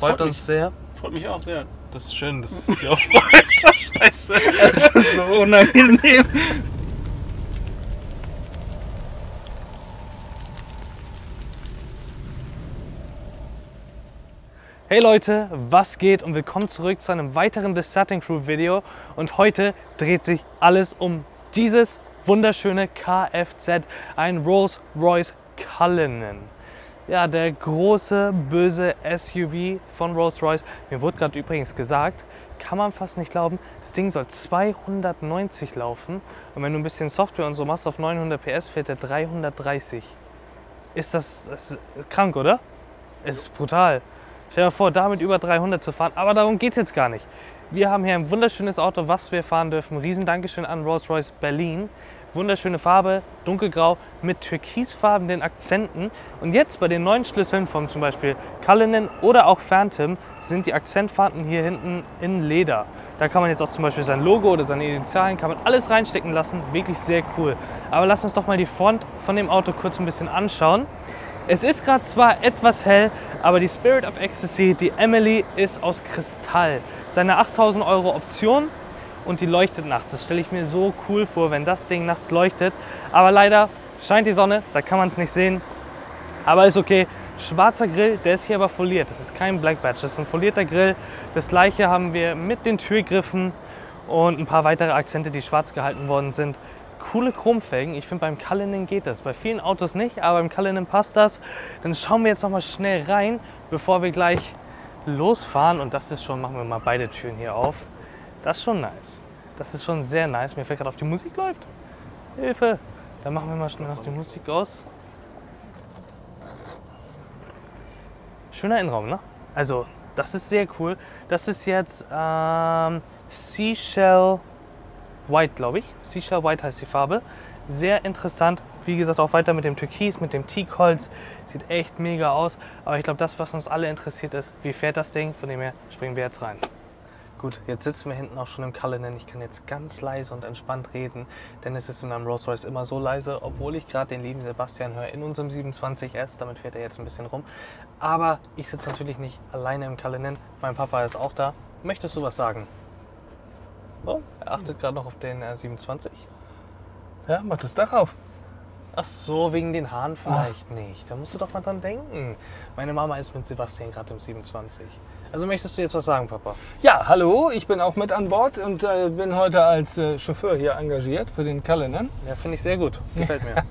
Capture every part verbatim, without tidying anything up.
freut, freut uns sehr. Freut mich auch sehr. Das ist schön, das ist hier auch freut. Scheiße. Das ist so unangenehm. Hey Leute, was geht und willkommen zurück zu einem weiteren Discerting Crew Video. Und heute dreht sich alles um dieses wunderschöne Kfz, ein Rolls-Royce Cullinan. Ja, der große, böse S U V von Rolls-Royce. Mir wurde gerade übrigens gesagt, kann man fast nicht glauben, das Ding soll zweihundertneunzig laufen. Und wenn du ein bisschen Software und so machst, auf neunhundert P S fährt er dreihundertdreißig. Ist das, das ist krank, oder? Es ist brutal. Stell dir vor, damit über dreihundert zu fahren, aber darum geht es jetzt gar nicht. Wir haben hier ein wunderschönes Auto, was wir fahren dürfen. Riesen Dankeschön an Rolls-Royce Berlin. Wunderschöne Farbe, dunkelgrau mit türkisfarbenen Akzenten. Und jetzt bei den neuen Schlüsseln von zum Beispiel Cullinan oder auch Phantom sind die Akzentfarben hier hinten in Leder. Da kann man jetzt auch zum Beispiel sein Logo oder seine Initialen, kann man alles reinstecken lassen. Wirklich sehr cool. Aber lass uns doch mal die Front von dem Auto kurz ein bisschen anschauen. Es ist gerade zwar etwas hell, aber die Spirit of Ecstasy, die Emily, ist aus Kristall. Seine achttausend Euro Option und die leuchtet nachts. Das stelle ich mir so cool vor, wenn das Ding nachts leuchtet. Aber leider scheint die Sonne, da kann man es nicht sehen. Aber ist okay. Schwarzer Grill, der ist hier aber foliert. Das ist kein Black Badge, das ist ein folierter Grill. Das gleiche haben wir mit den Türgriffen und ein paar weitere Akzente, die schwarz gehalten worden sind. Coole Chromfelgen. Ich finde, beim Cullinan geht das. Bei vielen Autos nicht, aber beim Cullinan passt das. Dann schauen wir jetzt noch mal schnell rein, bevor wir gleich losfahren. Und das ist schon, machen wir mal beide Türen hier auf. Das ist schon nice. Das ist schon sehr nice. Mir fällt gerade auf, die Musik läuft. Hilfe! Dann machen wir mal schnell noch die Musik aus. Schöner Innenraum, ne? Also, das ist sehr cool. Das ist jetzt ähm, Seashell White, glaube ich. Seashell White heißt die Farbe. Sehr interessant. Wie gesagt, auch weiter mit dem Türkis, mit dem Teakholz. Sieht echt mega aus. Aber ich glaube, das, was uns alle interessiert ist, wie fährt das Ding? Von dem her springen wir jetzt rein. Gut, jetzt sitzen wir hinten auch schon im Cullinan. Ich kann jetzt ganz leise und entspannt reden, denn es ist in einem Rolls-Royce immer so leise, obwohl ich gerade den lieben Sebastian höre in unserem siebenundzwanzig S. Damit fährt er jetzt ein bisschen rum. Aber ich sitze natürlich nicht alleine im Cullinan. Mein Papa ist auch da. Möchtest du was sagen? Oh, er achtet gerade noch auf den R siebenundzwanzig. Ja, mach das Dach auf. Ach so, wegen den Haaren vielleicht Ach. nicht. Da musst du doch mal dran denken. Meine Mama ist mit Sebastian gerade im siebenundzwanzig. Also möchtest du jetzt was sagen, Papa? Ja, hallo, ich bin auch mit an Bord und äh, bin heute als äh, Chauffeur hier engagiert für den Cullinan. Ja, finde ich sehr gut. Gefällt mir.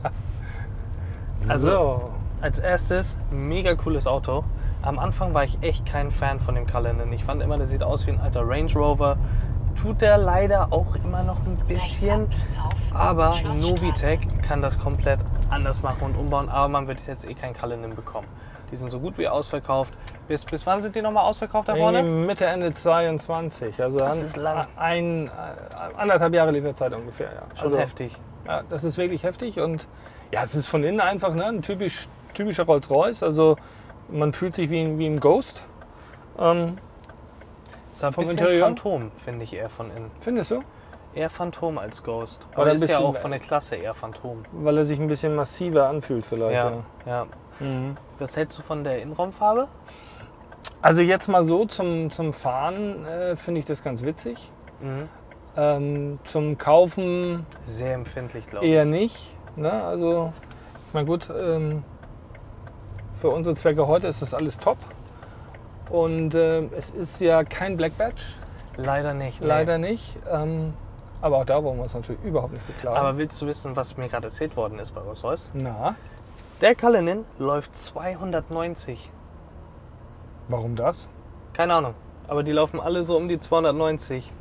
Also, so. Als erstes, mega cooles Auto. Am Anfang war ich echt kein Fan von dem Cullinan. Ich fand immer, der sieht aus wie ein alter Range Rover. Tut er leider auch immer noch ein bisschen, aber Novitec kann das komplett anders machen und umbauen, aber man wird jetzt eh kein Cullinan bekommen. Die sind so gut wie ausverkauft. Bis, bis wann sind die nochmal ausverkauft da vorne? Mitte, Ende zweiundzwanzig, also das an, ist lang. Ein, äh, anderthalb Jahre Lieferzeit ungefähr. Ja. Schon also, heftig. Ja, das ist wirklich heftig und ja, es ist von innen einfach, ne, ein typisch, typischer Rolls-Royce, also man fühlt sich wie, wie ein Ghost. Ähm, ist ein bisschen Interieur. Phantom, finde ich eher von innen. Findest du? Eher Phantom als Ghost. Aber er ist ja auch von der Klasse eher Phantom. Weil er sich ein bisschen massiver anfühlt vielleicht. Ja, ja. ja. Mhm. Was hältst du von der Innenraumfarbe? Also jetzt mal so zum, zum Fahren äh, finde ich das ganz witzig. Mhm. Ähm, zum Kaufen sehr empfindlich, glaube ich. Eher nicht. Ne? Also, ich meine gut, ähm, für unsere Zwecke heute ist das alles top. Und äh, es ist ja kein Black Badge. Leider nicht. Nee. Leider nicht. Ähm, aber auch da wollen wir uns natürlich überhaupt nicht beklagen. Aber willst du wissen, was mir gerade erzählt worden ist bei Rolls-Royce? Na? Der Cullinan läuft zweihundertneunzig. Warum das? Keine Ahnung. Aber die laufen alle so um die zweihundertneunzig.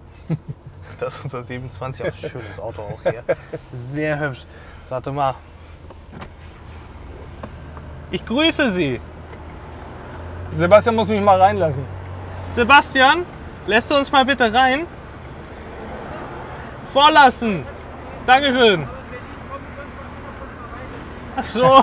Das ist unser siebenundzwanzig. Auch schönes Auto auch hier. Sehr hübsch. Warte mal. Ich grüße Sie. Sebastian muss mich mal reinlassen. Sebastian, lässt du uns mal bitte rein? Vorlassen. Dankeschön. Ach so.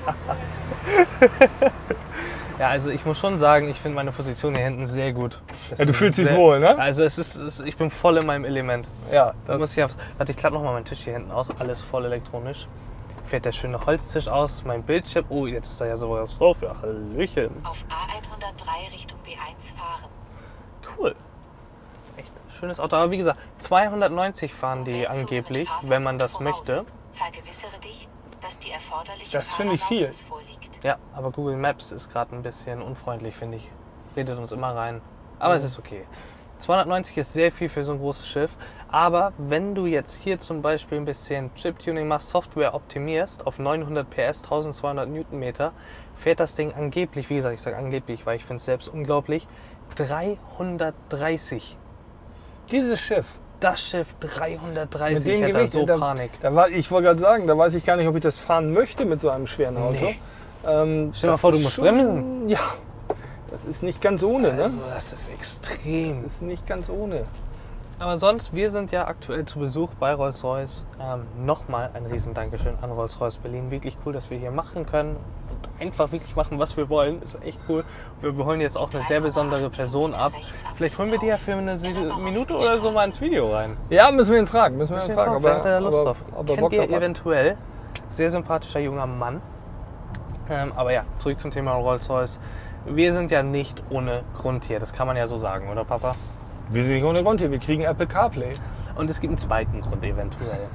Ja, also ich muss schon sagen, ich finde meine Position hier hinten sehr gut. Ja, du fühlst dich wohl, ne? Also es ist, es, ich bin voll in meinem Element. Ja, das muss ich aufs, warte, ich klappe noch mal meinen Tisch hier hinten aus. Alles voll elektronisch. fährt der schöne Holztisch aus, mein Bildschirm. Oh, jetzt ist da ja sowas drauf. Ja, Hallöchen. Auf A hundertdrei Richtung B eins fahren. Cool. Echt schönes Auto. Aber wie gesagt, zweihundertneunzig fahren die Umwärts angeblich, Fahrverbot wenn man das voraus. möchte. Vergewissere dich, dass die erforderliche Das finde ich viel. Fahrerlaubnis vorliegt. Ja, aber Google Maps ist gerade ein bisschen unfreundlich, finde ich. Redet uns immer rein. Aber Mhm. es ist okay. zweihundertneunzig ist sehr viel für so ein großes Schiff. Aber wenn du jetzt hier zum Beispiel ein bisschen Chip-Tuning machst, Software optimierst auf neunhundert P S, eintausendzweihundert Newtonmeter, fährt das Ding angeblich, wie gesagt, ich sage angeblich, weil ich finde es selbst unglaublich, dreihundertdreißig. Dieses Schiff. Das Schiff dreihundertdreißig, Mit dem ich hätte da Gewicht, so da, Panik. Da war, ich wollte gerade sagen, da weiß ich gar nicht, ob ich das fahren möchte mit so einem schweren Auto. Nee. Ähm, Stell dir mal das vor, du ist musst schon- bremsen. Ja, das ist nicht ganz ohne, ne? Also, das ist extrem. Das ist nicht ganz ohne. Aber sonst, wir sind ja aktuell zu Besuch bei Rolls-Royce. Ähm, Nochmal ein riesen Dankeschön an Rolls-Royce Berlin. Wirklich cool, dass wir hier machen können und einfach wirklich machen, was wir wollen. Ist echt cool. Wir holen jetzt auch eine sehr besondere Person ab. Vielleicht holen wir die ja für eine Minute oder so mal ins Video rein. Ja, müssen wir ihn fragen. Müssen wir ihn Bisschen fragen, drauf, ob wer hat da er, Lust ob drauf? er, ob er Kennt Bock ihr drauf hat. eventuell? Sehr sympathischer junger Mann. Ähm, aber ja, zurück zum Thema Rolls-Royce. Wir sind ja nicht ohne Grund hier. Das kann man ja so sagen, oder Papa? Wir sind nicht ohne Grund hier. Wir kriegen Apple CarPlay. Und es gibt einen zweiten Grund eventuell.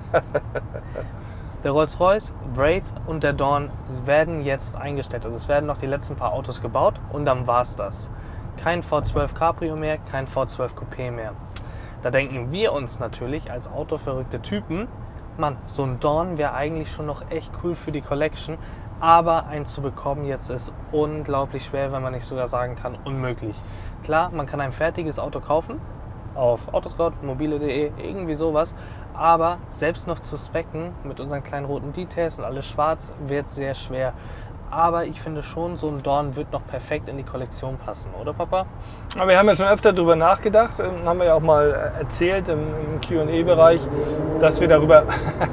Der Rolls-Royce, Wraith und der Dawn werden jetzt eingestellt. Also es werden noch die letzten paar Autos gebaut und dann war es das. Kein V zwölf Cabrio mehr, kein V zwölf Coupé mehr. Da denken wir uns natürlich als autoverrückte Typen, Mann, so ein Dawn wäre eigentlich schon noch echt cool für die Collection, aber eins zu bekommen jetzt ist unglaublich schwer, wenn man nicht sogar sagen kann, unmöglich. Klar, man kann ein fertiges Auto kaufen, auf Autoscout, mobile punkt de, irgendwie sowas, aber selbst noch zu specken mit unseren kleinen roten Details und alles schwarz wird sehr schwer. Aber ich finde schon, so ein Dawn wird noch perfekt in die Kollektion passen, oder Papa? Aber wir haben ja schon öfter darüber nachgedacht, ähm, haben wir ja auch mal erzählt im, im Q und A-Bereich, dass wir darüber,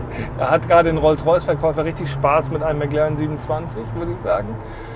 da hat gerade ein Rolls-Royce-Verkäufer richtig Spaß mit einem McLaren siebenundzwanzig, würde ich sagen.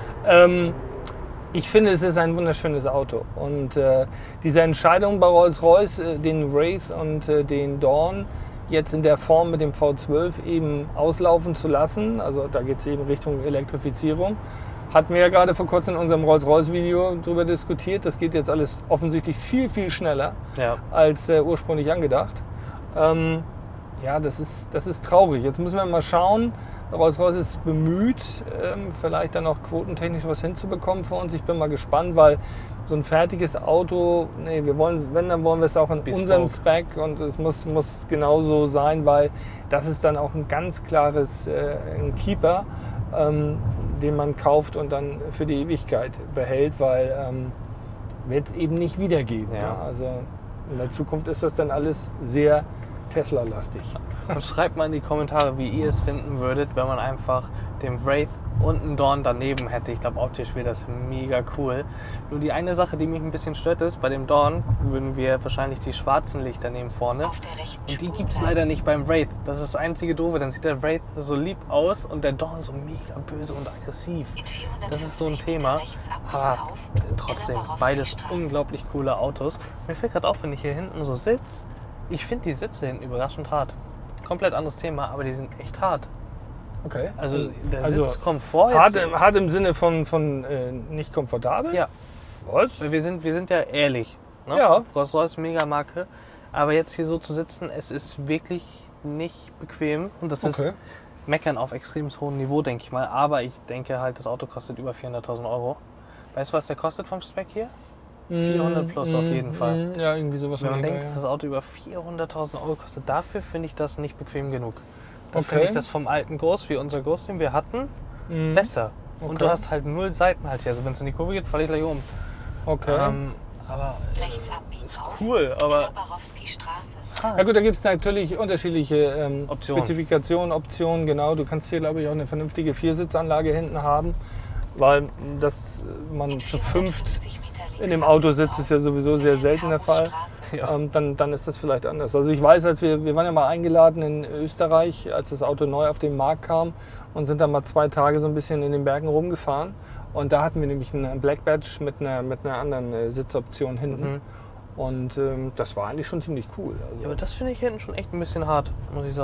Ähm, ich finde, es ist ein wunderschönes Auto und äh, diese Entscheidung bei Rolls-Royce, äh, den Wraith und äh, den Dawn jetzt in der Form mit dem V zwölf eben auslaufen zu lassen, also da geht es eben Richtung Elektrifizierung, hatten wir ja gerade vor kurzem in unserem Rolls-Royce-Video darüber diskutiert. Das geht jetzt alles offensichtlich viel, viel schneller Ja. als äh, ursprünglich angedacht. Ähm, ja, das ist, das ist traurig. Jetzt müssen wir mal schauen. Rolls-Royce ist bemüht, ähm, vielleicht dann auch quotentechnisch was hinzubekommen für uns. Ich bin mal gespannt, weil so ein fertiges Auto, nee, wir wollen, wenn, dann wollen wir es auch in Bespoke. unserem Spec und es muss, muss genauso sein, weil das ist dann auch ein ganz klares äh, ein Keeper, ähm, den man kauft und dann für die Ewigkeit behält, weil ähm, wird es eben nicht wiedergeben. Ja. Ja. Also in der Zukunft ist das dann alles sehr Tesla-lastig. Und schreibt mal in die Kommentare, wie ihr es finden würdet, wenn man einfach den Wraith und einen Dawn daneben hätte. Ich glaube, optisch wäre das mega cool. Nur die eine Sache, die mich ein bisschen stört, ist, bei dem Dawn würden wir wahrscheinlich die schwarzen Lichter nehmen vorne. Auf der rechten Und die Spur gibt es bleiben. leider nicht beim Wraith. Das ist das einzige Doofe. Dann sieht der Wraith so lieb aus und der Dawn so mega böse und aggressiv. In Das ist so ein vierhundertfünfzig Thema. Meter rechts abbiegen Aber auf trotzdem, Ella beides Barowski-Straße. unglaublich coole Autos. Mir fällt gerade auf, wenn ich hier hinten so sitze, ich finde die Sitze hinten überraschend hart. Komplett anderes Thema, aber die sind echt hart. Okay. Also der Also, Sitzkomfort hart, jetzt, im- hart im Sinne von, von äh, nicht komfortabel? Ja, Was? wir sind, wir sind ja ehrlich. Ne? Ja. Rolls-Royce Megamarke. Aber jetzt hier so zu sitzen, es ist wirklich nicht bequem. Und das Okay. ist Meckern auf extrem hohem Niveau, denke ich mal. Aber ich denke halt, das Auto kostet über vierhunderttausend Euro. Weißt du, was der kostet vom Spec hier? vierhundert plus auf jeden Fall. Mm, Ja, irgendwie sowas. Wenn man in der denkt, dass Regel, das Auto über vierhunderttausend Euro kostet, dafür finde ich das nicht bequem genug. Da Okay. finde ich das vom alten Ghost, wie unser Ghost, den wir hatten, ja. Mm, besser. Und Okay. du hast halt null Seiten halt hier. Also wenn es in die Kurve geht, falle ich gleich um. Okay. Ähm, aber Rechts abbiegen ist auf cool, aber Ella Barowski-Straße. Ja gut, da gibt es natürlich unterschiedliche ähm, Optionen. Spezifikationen, Optionen, genau. Du kannst hier, glaube ich, auch eine vernünftige Viersitzanlage hinten haben, weil das äh, man In zu fünft vierhundertfünfzig Meter links in dem Auto abbiegen sitzt, auf ist ja sowieso sehr selten der Fall. Carusstraße. ja. Ähm, dann, dann ist das vielleicht anders. Also ich weiß, als wir, wir waren ja mal eingeladen in Österreich, als das Auto neu auf den Markt kam und sind dann mal zwei Tage so ein bisschen in den Bergen rumgefahren. Und da hatten wir nämlich einen Black Badge mit einer, mit einer anderen äh, Sitzoption hinten. Mhm. Und ähm, das war eigentlich schon ziemlich cool. Also, Ja, aber das finde ich hinten schon echt ein bisschen hart, muss ich sagen.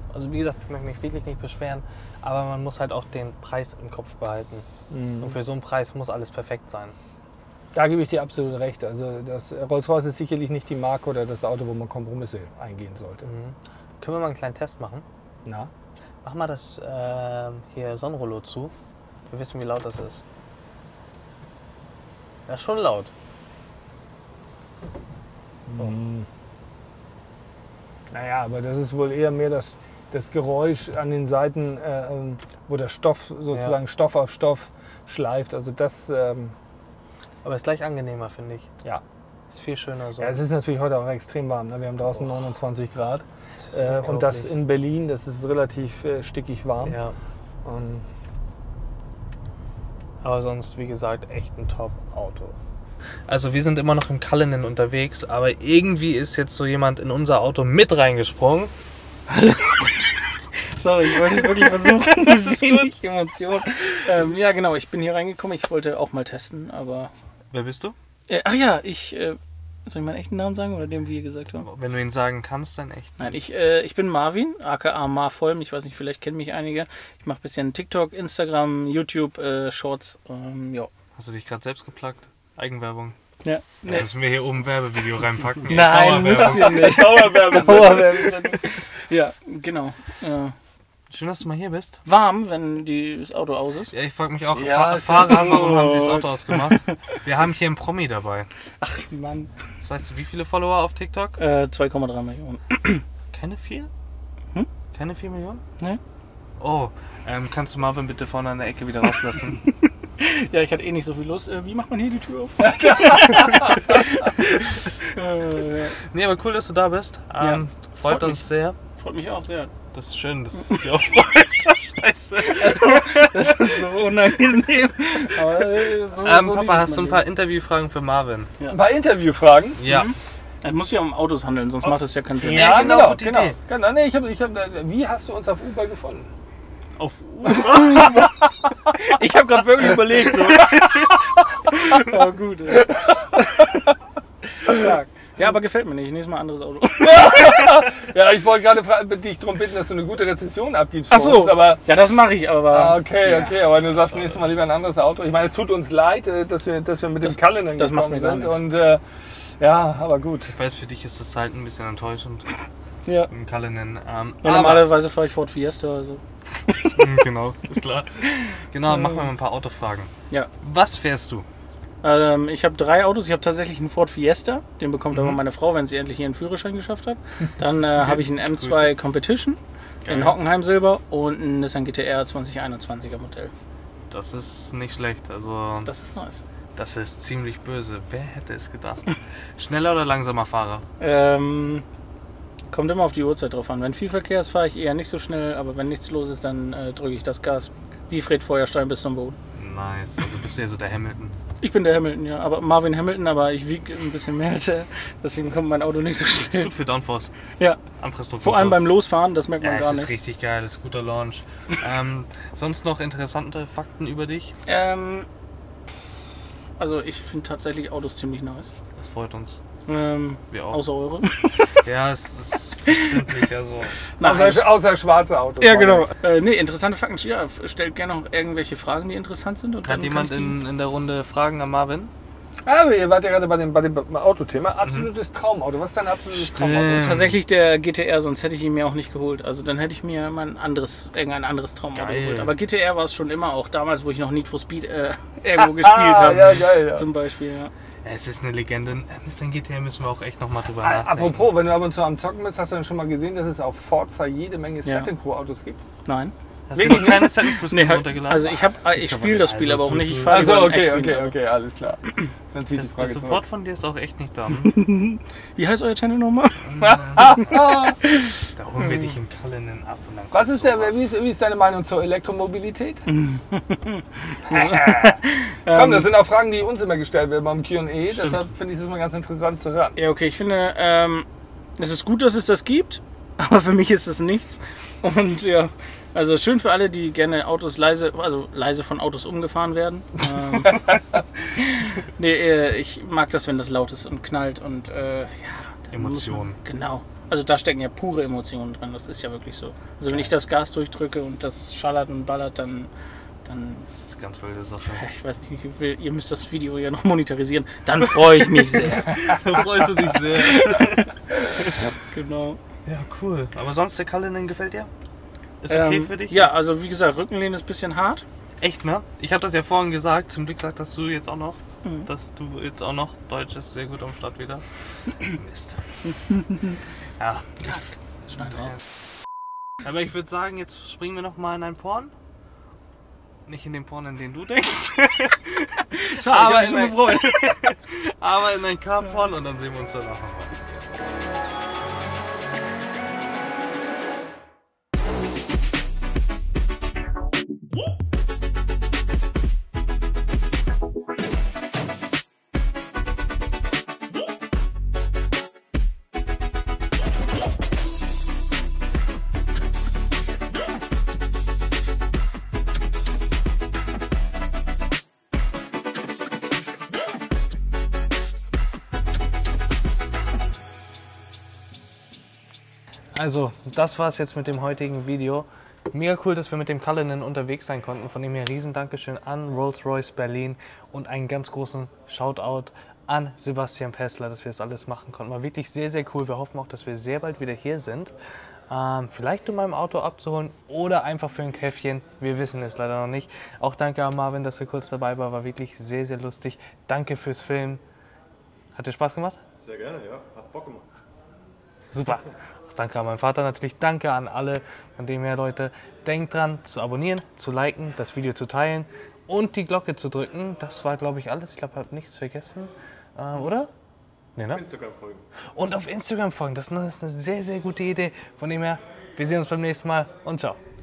Also wie gesagt, ich möchte mich wirklich nicht beschweren, aber man muss halt auch den Preis im Kopf behalten. Mhm. Und für so einen Preis muss alles perfekt sein. Da gebe ich dir absolut recht. Also das Rolls-Royce ist sicherlich nicht die Marke oder das Auto, wo man Kompromisse eingehen sollte. Mhm. Können wir mal einen kleinen Test machen? Na? Mach mal das äh, hier Sonnenrollo zu. Wir wissen, wie laut das ist. Ja, schon laut. So. Mhm. Naja, aber das ist wohl eher mehr das, das Geräusch an den Seiten, äh, wo der Stoff sozusagen Ja. Stoff auf Stoff schleift. Also das, ähm, Aber ist gleich angenehmer, finde ich. ja. Ist viel schöner so. Ja, es ist natürlich heute auch extrem warm. Ne? Wir haben draußen Oh. neunundzwanzig Grad. Das ist Äh, und das unglaublich. in Berlin, das ist relativ äh, stickig warm. Ja. Und Aber sonst, wie gesagt, echt ein Top-Auto. Also wir sind immer noch im Cullinan unterwegs, aber irgendwie ist jetzt so jemand in unser Auto mit reingesprungen. Sorry, ich wollte wirklich versuchen, mit wenig Emotion. Ähm, ja, genau, ich bin hier reingekommen. Ich wollte auch mal testen, aber... Wer bist du? Äh, ach ja, ich... Äh, soll ich meinen echten Namen sagen oder den, wie ihr gesagt habt? Wenn du ihn sagen kannst, dann echt. Nein, ich, äh, ich bin Marvin, aka Marvollm. Ich weiß nicht, vielleicht kennen mich einige. Ich mache ein bisschen TikTok, Instagram, YouTube, äh, Shorts. Ähm, ja. Hast du dich gerade selbst geplagt? Eigenwerbung. Ja. Da müssen wir hier oben ein Werbevideo reinpacken. ey. Nein, müsst Dauerwerbung. ihr nicht. Dauerwerbung. Dauerwerbung. Ja, genau. Äh, Schön, dass du mal hier bist. warm, wenn die, das Auto aus ist. Ja, ich frage mich auch, Ja, Fa ist ja Fahrer, warum haben sie das gut. Auto ausgemacht? Wir haben hier einen Promi dabei. Ach, Mann. Das weißt du, wie viele Follower auf TikTok? Äh, zwei Komma drei Millionen. Keine vier? Hm? Keine vier Millionen? Ne? Oh, ähm, kannst du Marvin bitte vorne an der Ecke wieder rauslassen? Ja, ich hatte eh nicht so viel Lust. Äh, wie macht man hier die Tür auf? äh, ja. Nee, aber cool, dass du da bist. Ähm, Ja, freut freut uns mich. sehr. Freut mich auch sehr. Das ist schön, dass es dich auch freut. Scheiße. Das ist so unangenehm. Aber äh, so, Ähm, so Papa, hast du ein paar Interviewfragen für Marvin? ein paar Interviewfragen. Ja. Es muss ja um Autos handeln, sonst macht es ja keinen Sinn. Ja, genau, gute Idee. genau. Nee, ich hab, ich hab, wie hast du uns auf Uber gefunden? Auf Ich habe gerade wirklich überlegt. So. Aber gut. Ja. Stark. Ja, aber gefällt mir nicht. Nächstes Mal ein anderes Auto. Ja, ich wollte gerade fra- dich darum bitten, dass du eine gute Rezension abgibst. Ach für so. uns, aber Ja, das mache ich, aber. ah, okay, okay, aber du sagst nächstes Mal lieber ein anderes Auto. Ich meine, es tut uns leid, äh, dass wir, dass wir mit dem Cullinan das macht gekommen mir gar sind. nichts. Und äh, ja, aber gut. Ich weiß, für dich ist das halt ein bisschen enttäuschend Ja. im Cullinan. Ähm, Ja, normalerweise fahre ich Ford Fiesta. Also. aber, genau, ist klar. Genau, machen wir mal ein paar Autofragen. Ja. Was fährst du? Ähm, ich habe drei Autos. Ich habe tatsächlich einen Ford Fiesta. Den bekommt Mhm. aber meine Frau, wenn sie endlich ihren Führerschein geschafft hat. Dann äh, habe ich einen M zwei Competition in Geil. Hockenheim Silber und einen Nissan G T R zwanzig einundzwanziger Modell. Das ist nicht schlecht. Also, Das ist nice. das ist ziemlich böse. Wer hätte es gedacht? Schneller oder langsamer Fahrer? Ähm, kommt immer auf die Uhrzeit drauf an. Wenn viel Verkehr ist, fahre ich eher nicht so schnell, aber wenn nichts los ist, dann äh, drücke ich das Gas wie Fred Feuerstein bis zum Boden. Nice. Also bist du ja so der Hamilton. Ich bin der Hamilton, ja, aber Marvin Hamilton, aber ich wiege ein bisschen mehr als er, deswegen kommt mein Auto nicht so Ist schnell. gut für Downforce. Ja, Anpressdruck. vor und allem so. beim Losfahren, das merkt man Ja, gar es ist nicht. richtig geil, das ist guter Launch. ähm, sonst noch interessante Fakten über dich? Ähm, also ich finde tatsächlich Autos ziemlich nice. Das freut uns. Ähm, Wir auch. außer eure. Ja, es ist verständlich. Also. Außer, außer schwarze Autos. Ja, genau. Äh, nee, interessante Fakten. Ja, stellt gerne noch irgendwelche Fragen, die interessant sind. Und Hat dann jemand kann ich die- in, in der Runde Fragen an Marvin? Aber ihr wart ja gerade bei dem, bei dem Autothema. Absolutes Traumauto. Was ist dein absolutes Stimmt. Traumauto? Das ist tatsächlich der G T R, sonst hätte ich ihn mir auch nicht geholt. Also dann hätte ich mir mal ein anderes, irgendein anderes Traumauto Geil. geholt. Aber G T R war es schon immer, auch damals, wo ich noch Need for Speed äh, irgendwo gespielt habe. ja, geil, ja. Zum Beispiel, ja. Ja, es ist eine Legende. Nissan G T R müssen wir auch echt nochmal drüber Ah, nachdenken. Apropos, wenn du ab und zu am Zocken bist, hast du dann schon mal gesehen, dass es auf Forza jede Menge Ja. Setting Pro Autos gibt? Nein. Hast du noch keine Setting Plus Nee, halt, runtergeladen? also ich, hab, ich spiele das Spiel Also aber auch du- nicht. Ich du- fahre Achso, lieber ein okay, Echtspiel, okay, aber- okay, alles klar. Dann zieht Das, die der Frage Support zurück. von dir ist auch echt nicht da. Wie heißt euer Channel nochmal? Da holen wir dich im Cullinan ab. Und dann Was kommt ist, der, sowas. wie, ist, wie ist deine Meinung zur Elektromobilität? Komm, das sind auch Fragen, die uns immer gestellt werden beim Q und A. Deshalb finde ich es immer ganz interessant zu hören. Ja, okay, ich finde, ähm, es ist gut, dass es das gibt, aber für mich ist es nichts. Und ja, also schön für alle, die gerne Autos leise, also leise von Autos umgefahren werden. Ähm, nee, äh, ich mag das, wenn das laut ist und knallt und äh, ja. dann muss Emotionen. Man, genau. Also da stecken ja pure Emotionen dran, das ist ja wirklich so. Also wenn ich das Gas durchdrücke und das schallert und ballert, dann... dann Das ist eine ganz wilde Sache. ich weiß nicht, ich will, ihr müsst das Video ja noch monetarisieren. Dann freue ich mich sehr. Da freust du dich sehr. Genau. Ja, cool. Aber sonst, der Cullinan gefällt dir? Ist okay Ähm, für dich? Ja, Ist also wie gesagt, Rückenlehne ist ein bisschen hart. echt, ne? Ich habe das ja vorhin gesagt. Zum Glück sagtest du jetzt auch noch, Mhm. dass du jetzt auch noch Deutsch ist sehr gut am Start wieder. Mist. Ja. Schneid raus. Aber ich würde sagen, jetzt springen wir noch mal in ein Porn. Nicht in den Porn, in den du denkst. Schade, aber, ich in hab mich schon ein, gefreut. aber in ein Car-Porn und dann sehen wir uns danach nochmal. Also, das war's jetzt mit dem heutigen Video. Mega cool, dass wir mit dem Cullinan unterwegs sein konnten. Von dem her riesen Dankeschön an Rolls-Royce Berlin und einen ganz großen Shoutout an Sebastian Pessler, dass wir das alles machen konnten. War wirklich sehr, sehr cool. Wir hoffen auch, dass wir sehr bald wieder hier sind. Ähm, vielleicht um mein Auto abzuholen oder einfach für ein Käffchen. Wir wissen es leider noch nicht. Auch danke an Marvin, dass er kurz dabei war. War wirklich sehr, sehr lustig. Danke fürs Filmen. Hat dir Spaß gemacht? Sehr gerne, ja. Hat Bock gemacht. Super. Danke an meinen Vater natürlich. Danke an alle. Von dem her, Leute, denkt dran zu abonnieren, zu liken, das Video zu teilen und die Glocke zu drücken. Das war, glaube ich, alles. Ich glaube, ich habe nichts vergessen. Äh, oder? Nee, ne? Instagram folgen. Und auf Instagram folgen. Das ist eine sehr, sehr gute Idee. Von dem her, wir sehen uns beim nächsten Mal und ciao.